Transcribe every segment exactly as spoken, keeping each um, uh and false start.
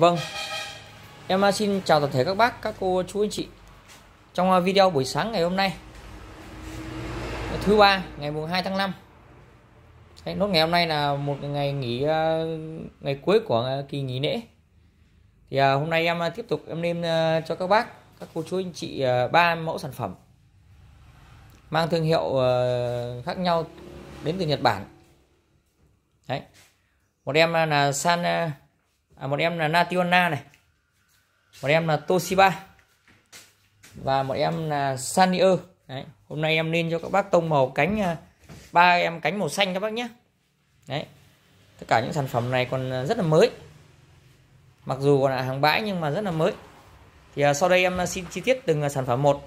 Vâng, em xin chào toàn thể các bác, các cô, chú, anh chị. Trong video buổi sáng ngày hôm nay, thứ ba ngày mùng hai tháng năm. Đấy, nốt ngày hôm nay là một ngày nghỉ, ngày cuối của kỳ nghỉ lễ. Thì hôm nay em tiếp tục em lên cho các bác, các cô, chú, anh chị ba mẫu sản phẩm mang thương hiệu khác nhau đến từ Nhật Bản. Đấy, một em là San, à, một em là Nationa này, một em là Toshiba và một em là Sanyo. Đấy, hôm nay em lên cho các bác tông màu cánh, ba em cánh màu xanh các bác nhé. Đấy, tất cả những sản phẩm này còn rất là mới, mặc dù còn là hàng bãi nhưng mà rất là mới. Thì sau đây em xin chi tiết từng sản phẩm một.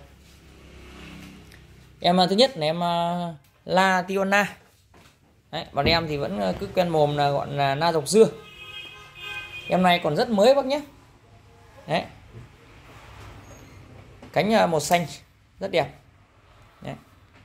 Em thứ nhất là em Nationa. Đấy, bọn em thì vẫn cứ quen mồm là gọi là na dọc dưa. Em này còn rất mới bác nhé. Đấy, cánh màu xanh rất đẹp. Đấy.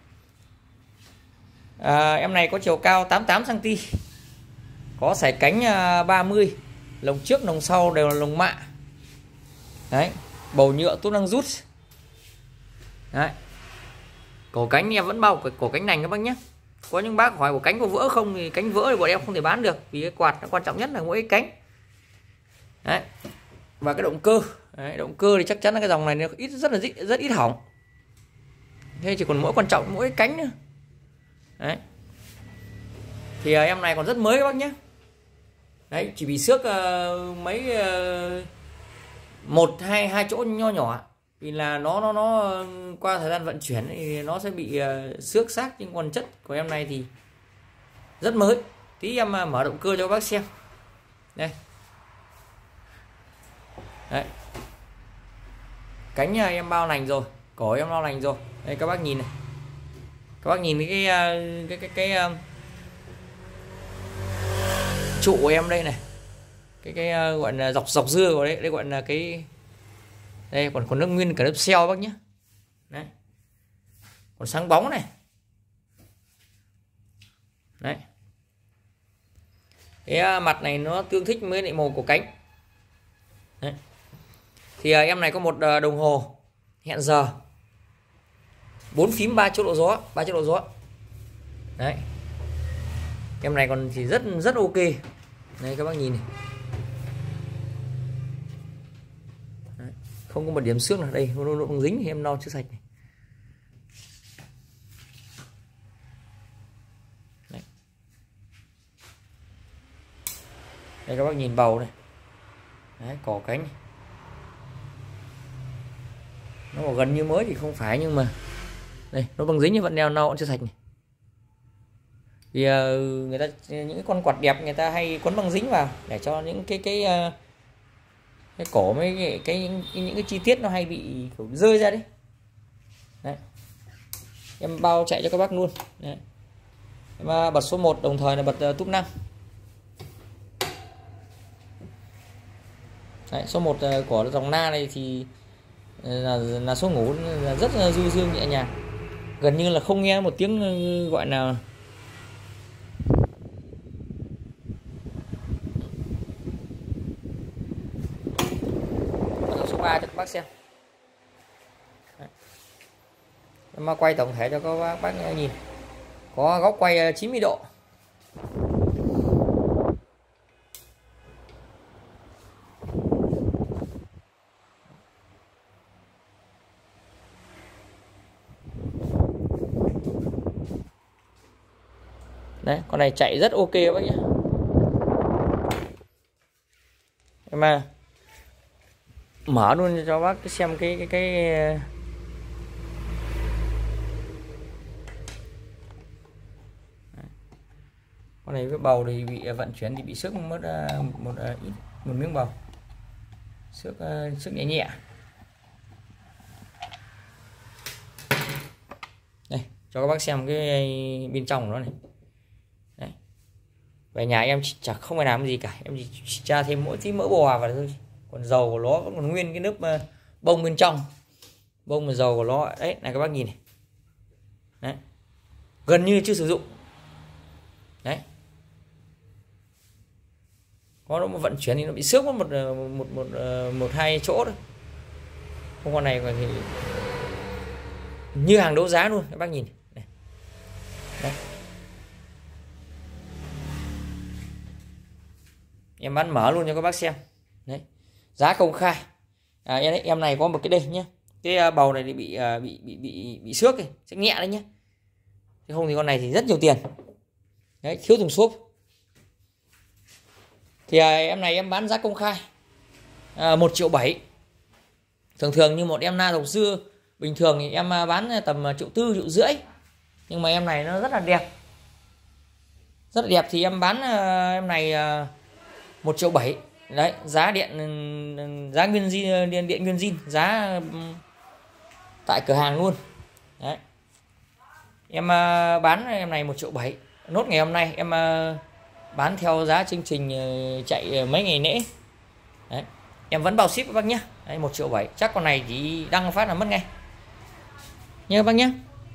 À, em này có chiều cao tám mươi tám xăng ti mét, có sải cánh ba mươi, lồng trước lồng sau đều là lồng mạ. Đấy, bầu nhựa tốt năng rút. Đấy, cổ cánh em vẫn bao cổ cánh nành các bác nhé. Có những bác hỏi cổ cánh có vỡ không thì cánh vỡ thì bọn em không thể bán được, vì cái quạt nó quan trọng nhất là mỗi cái cánh. Đấy, và cái động cơ. Đấy, động cơ thì chắc chắn là cái dòng này nó ít rất là rất ít hỏng. Thế chỉ còn mỗi quan trọng mỗi cái cánh nữa. Đấy, thì uh, em này còn rất mới các bác nhé. Đấy, chỉ bị xước uh, mấy uh, một hai hai chỗ nho nhỏ, vì là nó nó nó qua thời gian vận chuyển thì nó sẽ bị uh, xước xác, nhưng còn chất của em này thì rất mới. Tí em uh, mở động cơ cho các bác xem. Đây. Đấy, cánh uh, em bao lành rồi, cổ em bao lành rồi. Đây các bác nhìn này, các bác nhìn cái cái cái cái, cái uh, trụ của em đây này, cái cái uh, gọi là dọc dọc dưa của đấy, đây gọi là cái đây còn còn nước nguyên cả lớp xeo bác nhé. Đấy, còn sáng bóng này. Đấy, cái uh, mặt này nó tương thích với lại màu của cánh. Đấy, thì uh, em này có một uh, đồng hồ hẹn giờ, bốn phím ba chế độ gió, ba chế độ gió. Đấy, em này còn thì rất rất ok. Đây các bác nhìn này. Đấy, không có một điểm xước nào. Đây nó, nó, nó dính thì em lau chưa sạch này. Đấy. Đây các bác nhìn bầu này. Đấy, cỏ cánh này. Nó còn gần như mới thì không phải, nhưng mà đây nó bằng dính như vẫn đeo lau chưa sạch này. Thì uh, người ta những cái con quạt đẹp người ta hay quấn băng dính vào để cho những cái cái uh, cái cổ mấy cái, cái, cái những cái chi tiết nó hay bị rơi ra đấy. Đấy, em bao chạy cho các bác luôn. Đấy, em uh, bật số một đồng thời là bật uh, túp năm. Đấy, số một uh, của dòng Na này thì uh, là, là số ngủ là rất là du dương nhẹ nhàng, gần như là không nghe một tiếng uh, gọi là số ba cho các bác xem. Đấy, em quay tổng thể cho các bác, bác nhìn, có góc quay chín mươi độ. Đấy, con này chạy rất ok bác nhé. Em mà mở luôn cho bác xem cái cái cái Đấy, con này với bầu thì bị vận chuyển thì bị xước mất một, một ít một miếng bầu, xước xước nhẹ nhẹ. Đây cho các bác xem cái bên trong của nó này. Đấy, về nhà em chả không phải làm gì cả, em chỉ tra thêm mỗi tí mỡ bò vào thôi, còn dầu của nó vẫn còn nguyên cái lớp bông bên trong, bông và dầu của nó. Đấy này các bác nhìn này. Đấy, gần như chưa sử dụng. Đấy, có nó vận chuyển thì nó bị xước một một một một, một hai chỗ thôi. Không, con này thì như hàng đấu giá luôn các bác nhìn này. Đấy. Em bán mở luôn cho các bác xem. Đấy, giá công khai. À, em, em này có một cái đây nhé, cái bầu này thì bị bị bị bị bị xước, này sẽ nhẹ đấy nhé, chứ không thì con này thì rất nhiều tiền. Đấy, thiếu thùng xốp. Thì à, em này em bán giá công khai à, một triệu bảy. Thường thường như một em na đồng dưa bình thường thì em bán tầm triệu tư, triệu rưỡi, nhưng mà em này nó rất là đẹp, rất là đẹp thì em bán uh, em này uh, một triệu bảy. Đấy, giá điện giá nguyên zin, điện, điện nguyên zin, giá uh, tại cửa hàng luôn. Đấy, em uh, bán em này một triệu bảy. Nốt ngày hôm nay em uh, bán theo giá chương trình uh, chạy mấy ngày lễ. Đấy, em vẫn bao ship các bác nhé. Đấy, một triệu bảy, chắc con này chỉ đăng phát là mất ngay nha các bác nhé.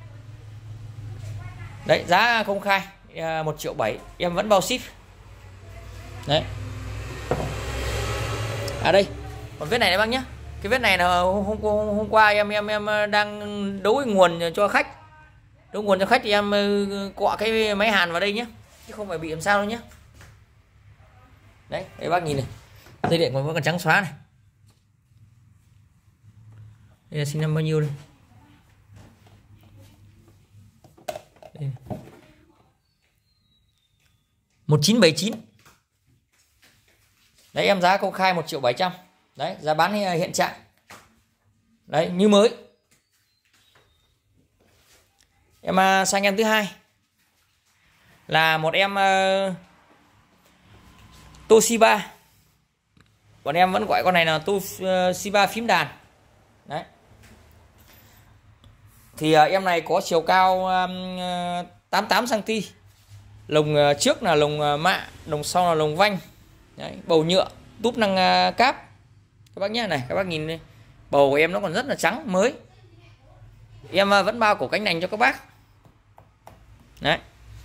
Đấy, giá công khai một triệu bảy, em vẫn bao ship. Đấy. À đây, còn vết này này bác nhé. Cái vết này là hôm, hôm, hôm qua em em em đang đấu nguồn cho khách. Đấu nguồn cho khách thì em cọ cái máy hàn vào đây nhé, chứ không phải bị làm sao đâu nhé. Đấy, đây bác nhìn này. Dây điện còn vẫn còn trắng xóa này. Đây là sinh năm bao nhiêu đây? Đây. một chín bảy chín. Đấy, em giá công khai một triệu bảy trăm. Đấy, giá bán hiện trạng. Đấy, như mới. Em sang em thứ hai là một em uh, Toshiba. Bọn em vẫn gọi con này là Toshiba phím đàn. Đấy. Thì uh, em này có chiều cao um, tám mươi tám xăng ti mét. Lồng uh, trước là lồng uh, mạ, lồng sau là lồng vanh. Đấy, bầu nhựa, túp năng uh, cáp. Các bác nhé, này, các bác nhìn đây. Bầu của em nó còn rất là trắng, mới. Em uh, vẫn bao cổ cánh nành cho các bác. Đấy.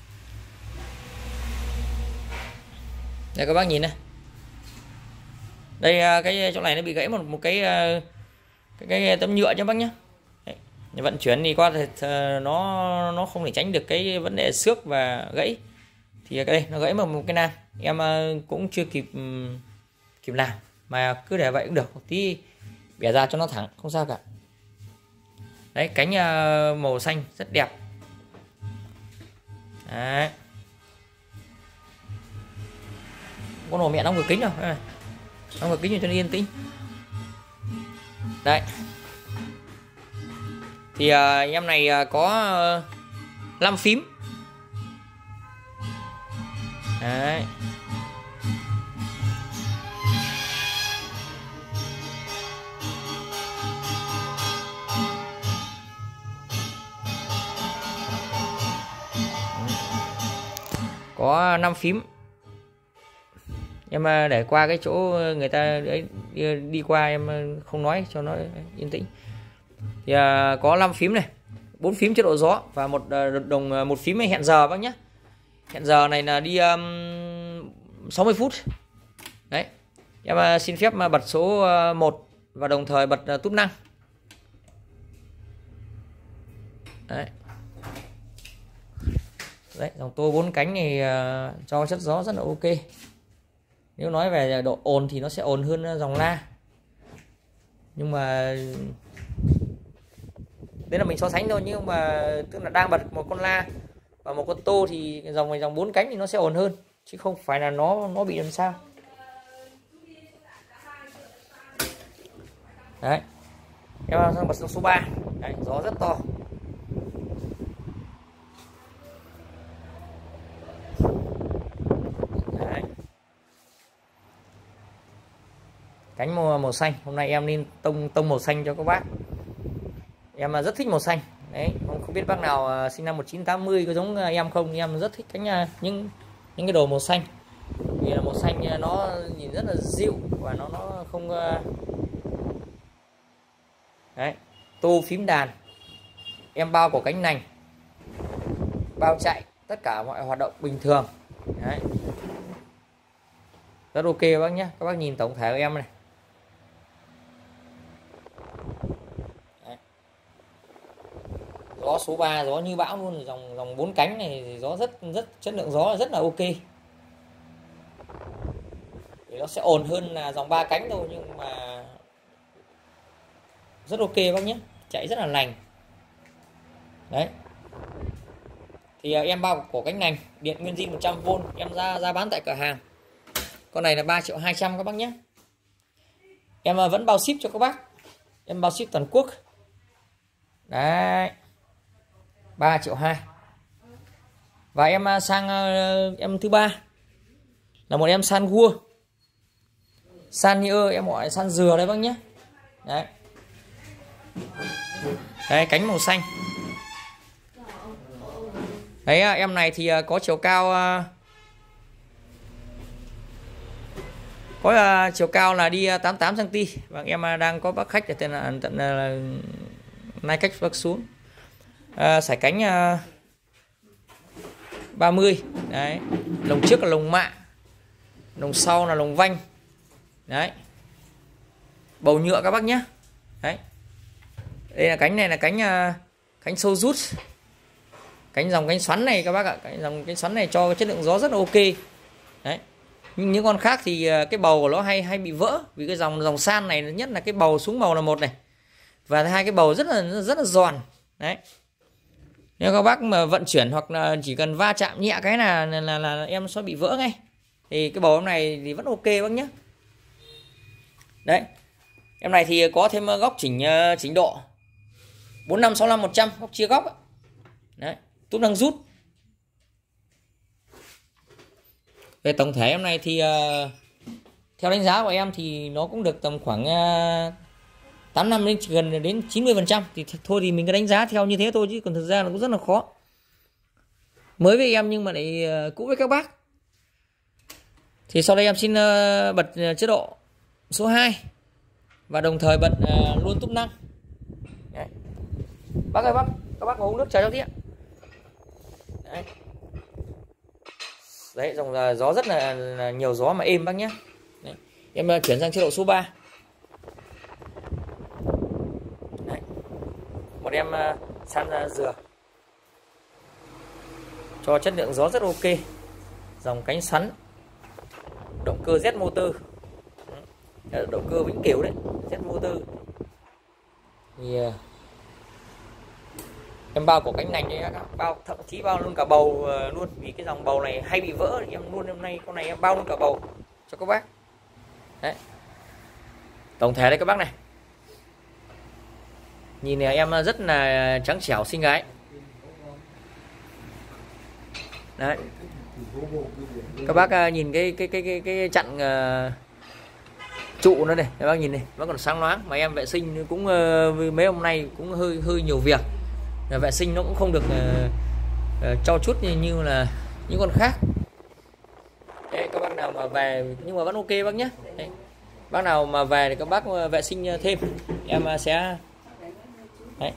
Đây các bác nhìn này. Đây uh, cái chỗ này nó bị gãy một một cái uh, cái, cái tấm nhựa cho bác nhé. Đấy. Vận chuyển thì qua thì nó nó không thể tránh được cái vấn đề xước và gãy. Thì cái đây nó gãy một, một cái nan, em uh, cũng chưa kịp um, kịp làm, mà cứ để vậy cũng được, một tí bẻ ra cho nó thẳng, không sao cả. Đấy, cánh uh, màu xanh rất đẹp. Đấy. Con ổ mẹ đóng cửa kính rồi, đóng cửa kính cho nó yên tĩnh. Đấy. Thì uh, em này uh, có uh, năm phím. Đấy. Có năm phím. Em để qua cái chỗ người ta ấy, đi, đi qua em không nói cho nó yên tĩnh. Thì à, có năm phím này, bốn phím chế độ gió và một đồng một phím hẹn giờ bác nhé. Hẹn giờ này là đi um, sáu mươi phút. Đấy. Em uh, xin phép uh, bật số uh, một và đồng thời bật uh, túp năng. Đấy. Đấy, dòng tô bốn cánh này uh, cho chất gió rất là ok. Nếu nói về độ ồn thì nó sẽ ồn hơn dòng la. Nhưng mà đấy là mình so sánh thôi, nhưng mà tức là đang bật một con la và một con tô thì dòng này dòng bốn cánh thì nó sẽ ồn hơn, chứ không phải là nó nó bị làm sao. Đấy, em sang bật số ba. Đấy, gió rất to. Đấy. Cánh màu, màu xanh, hôm nay em nên tông tông màu xanh cho các bác. Em rất thích màu xanh. Đấy, không, không biết bác nào sinh năm một chín tám mươi có giống em không, em rất thích cánh những những cái đồ màu xanh. Vì là màu xanh nó nhìn rất là dịu và nó nó không. Đấy, tô phím đàn. Em bao cổ cánh nành, bao chạy, tất cả mọi hoạt động bình thường. Đấy. rất ok các bác nhé. Các bác nhìn tổng thể của em này. Đấy. Gió số ba, gió như bão luôn, dòng dòng bốn cánh này gió rất rất chất lượng gió rất là ok. Thì nó sẽ ồn hơn là dòng ba cánh thôi, nhưng mà rất ok bác nhé, chạy rất là lành. Đấy. Thì uh, em bao cổ cánh nành điện nguyên zin một trăm vôn, em ra ra bán tại cửa hàng. Con này là ba triệu hai trăm các bác nhé. Em uh, vẫn bao ship cho các bác. Em bao ship toàn quốc. Đấy. ba triệu hai. Và em uh, sang uh, em thứ ba là một em san gua. San như em gọi san dừa đấy bác nhé. Đấy. Đấy, cánh màu xanh. Đấy, em này thì có chiều cao có chiều cao là đi tám mươi tám xăng ti mét. Và em đang có bác khách ở tên là tận là nay cách bác xuống. À, sải cánh ba mươi. Đấy. Lồng trước là lồng mạ, lồng sau là lồng vanh. Đấy. Bầu nhựa các bác nhé. Đấy. Đây là cánh này là cánh cánh sâu rút. Cánh dòng cánh xoắn này các bác ạ, cánh dòng cánh xoắn này cho cái chất lượng gió rất là ok. Đấy. Nhưng những con khác thì cái bầu của nó hay hay bị vỡ, vì cái dòng dòng san này nhất là cái bầu xuống bầu là một này, và hai cái bầu rất là rất là giòn. Đấy. Nếu các bác mà vận chuyển hoặc là chỉ cần va chạm nhẹ cái là là, là, là em sẽ bị vỡ ngay. Thì cái bầu em này thì vẫn ok bác nhé. Đấy. Em này thì có thêm góc chỉnh chỉnh độ bốn năm sáu năm một trăm, góc chia góc ấy. Đấy, túp đang rút. Về tổng thể em này thì uh, theo đánh giá của em thì nó cũng được tầm khoảng uh, tám năm đến gần đến chín mươi phần trăm. Thì thôi thì mình cứ đánh giá theo như thế thôi, chứ còn thực ra nó cũng rất là khó. Mới với em nhưng mà lại uh, cũ với các bác. Thì sau đây em xin uh, bật chế độ số hai và đồng thời bật uh, luôn túp năng. Đấy. Bác ơi bác, các bác uống nước chờ cho tí ạ. Đấy. Đấy, dòng gió rất là, là nhiều gió mà êm bác nhé. Đấy. Em chuyển sang chế độ số ba. Đấy. Một em uh, san uh, dừa cho chất lượng gió rất ok. Dòng cánh xoắn, động cơ Z motor, đấy, động cơ vĩnh cửu đấy, Z motor. Thì uh, em bao cổ cánh nành đấy, bao thậm chí bao luôn cả bầu uh, luôn, vì cái dòng bầu này hay bị vỡ thì em luôn hôm nay con này em bao luôn cả bầu cho các bác. Đấy. Tổng thể đây các bác này, nhìn này em rất là trắng trẻo xinh gái. Đấy. Các bác uh, nhìn cái cái cái cái cái chặn uh, trụ nó này, các bác nhìn này, nó còn sáng loáng. Mà em vệ sinh cũng uh, mấy hôm nay cũng hơi hơi nhiều việc, vệ sinh nó cũng không được uh, uh, cho chút như, như là những con khác. Đấy, các bác nào mà về nhưng mà vẫn ok bác nhé. Đấy. Bác nào mà về thì các bác vệ sinh thêm, em sẽ đấy.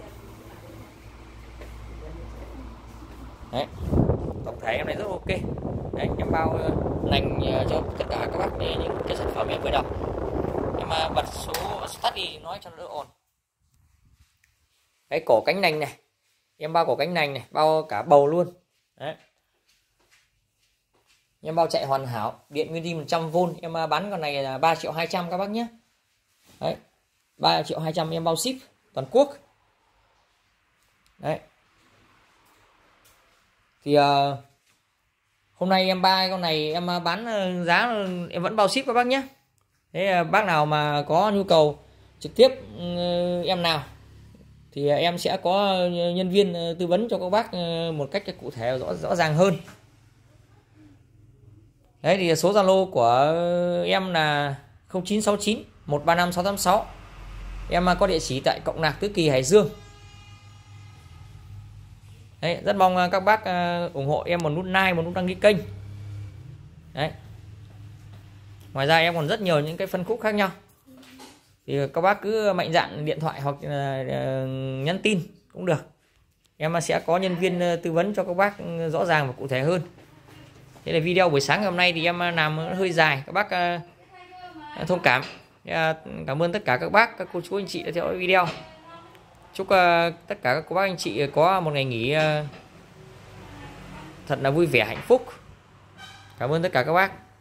Đấy. Tổng thể em này rất ok. Đấy, em bao nành cho tất cả các bác để những cái sản phẩm em vừa đọc. Em bật số start đi nói cho nó đỡ ồn. Cái cổ cánh nành này, em bao cổ cánh nành này, bao cả bầu luôn. Đấy. Em bao chạy hoàn hảo, điện nguyên zin một trăm vôn, em bán con này là ba triệu hai trăm các bác nhé. Đấy. ba triệu hai trăm em bao ship toàn quốc. Đấy. Thì uh, hôm nay em ba con này em bán giá em vẫn bao ship các bác nhé. Thế bác nào mà có nhu cầu trực tiếp uh, em nào thì em sẽ có nhân viên tư vấn cho các bác một cách cụ thể rõ rõ ràng hơn. Đấy, thì số Zalo của em là không chín sáu chín một ba năm sáu tám sáu. Em có địa chỉ tại Cộng Lạc Tứ Kỳ, Hải Dương. Đấy, rất mong các bác ủng hộ em một nút like, một nút đăng ký kênh. Đấy. Ngoài ra em còn rất nhiều những cái phân khúc khác nhau. Thì các bác cứ mạnh dạn điện thoại hoặc là nhắn tin cũng được. Em sẽ có nhân viên tư vấn cho các bác rõ ràng và cụ thể hơn. Thế là video buổi sáng ngày hôm nay thì em làm hơi dài, các bác uh, thông cảm. uh, Cảm ơn tất cả các bác, các cô chú anh chị đã theo dõi video. Chúc uh, tất cả các cô bác anh chị có một ngày nghỉ uh, thật là vui vẻ hạnh phúc. Cảm ơn tất cả các bác.